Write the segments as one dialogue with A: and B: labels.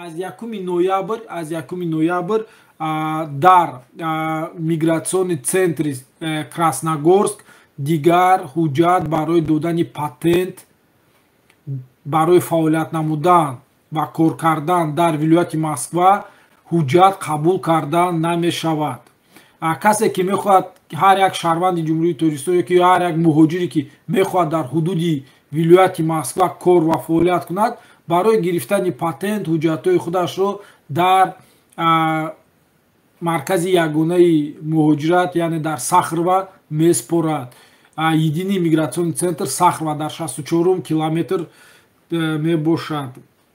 A: аз 1 ноябр дар мигратсиони центри Красногорск дигар ҳуҷҷат барои додани патент барои фаъолият намудан ва кор кардан дар вилояти Москва ҳуҷҷат қабул кардан намешавад. Касе ки мехоҳад, ҳар як шаҳрванди ҷумҳурии Тоҷикистон ё ки ҳар як муҳоҷире ки мехоҳад дар ҳудуди вилояти Москва кор ва фаъолият кунад, барои гирифтани патент ҳуҷҷатҳои худашро дар маркази ягонаи муҳоҷират, яъне дар Сахрова меспорад. Единий мигратсионный центр Сахрова дар 64 километр мебошад.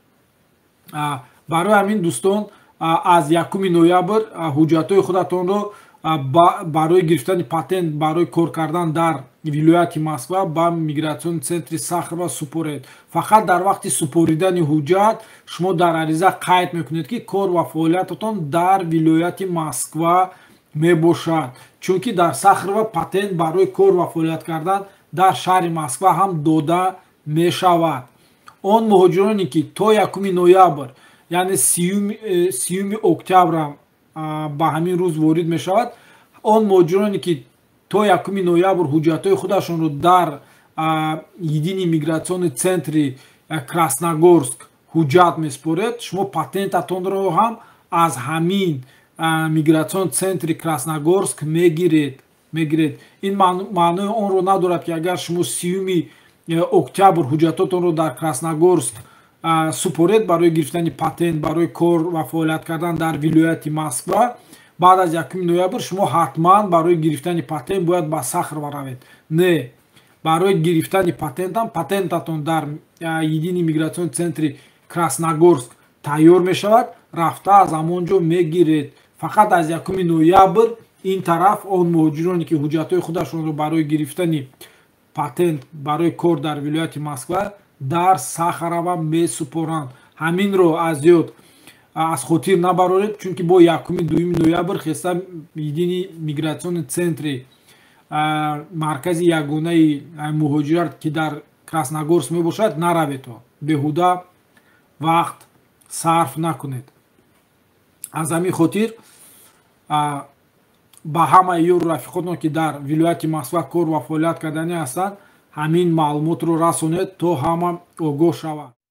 A: Барои ҳамин дӯстон, аз 1 ноябр ҳуҷҷатҳои худатонро барои гирифтани патент барои кор кардан дар вилояти Москва ба мигратсиони центри Сахрова супоред. Фақат дар вақти супоридани ҳуҷҷат шумо дар ариза қайд мекунед ки кор ва фаъолиятатон дар вилояти Москва мебошад, чунки дар Сахрова патент барои кор ва фаъолият кардан дар шаҳри Москва ҳам дода мешавад. Он муҳоҷироне ки то 1 ноябр, яъне 30 октябр ба ҳамин рӯз ворид мешавад, он муҳоҷироне ки то 1 ноябр ҳуҷҷатҳои худашонро дар единий мигратсиони центри Красногорск ҳуҷҷат меспоред, шумо патентатонро ҳам аз ҳамин мигратсион центри Красногорск мегиред. Ин маънои онро надорад ки агар шумо 30 октябр ҳуҷҷатотонро дар Красногорск супоред барои гирифтани патент барои кор ва фаъолият кардан дар вилояти Москва, баъд аз 1 ноябр шумо ҳатман барои гирифтани патент бояд ба Сахрова равед. Не, барои гирифтани патентам патентатон дар единий мигратсиони центри Красногорск тайёр мешавад, рафта аз ҳамонҷо мегиред. Фақат аз 1 ноябр ин тараф он муҳоҷироне ки ҳуҷҷатҳои худашонро барои гирифтани патент барои кор дар вилояти Москва дар Сахарова месупоранд. Ҳаминро аз ёд аз хотир набароред, чунки бо 1-2 ноябр хеста единий мигратсиони центри маркази ягонаи муҳоҷират ки дар Красногорск мебошад наравед, беҳуда вақт сарф накунед. аз ҳамин хотир ба ҳамаи ёру рафиқотон ки дар вилояти Москва кор ва фаъолият карданӣ ҳастанд, ҳамин маълумотро расонед то ҳама огоҳ шаванд.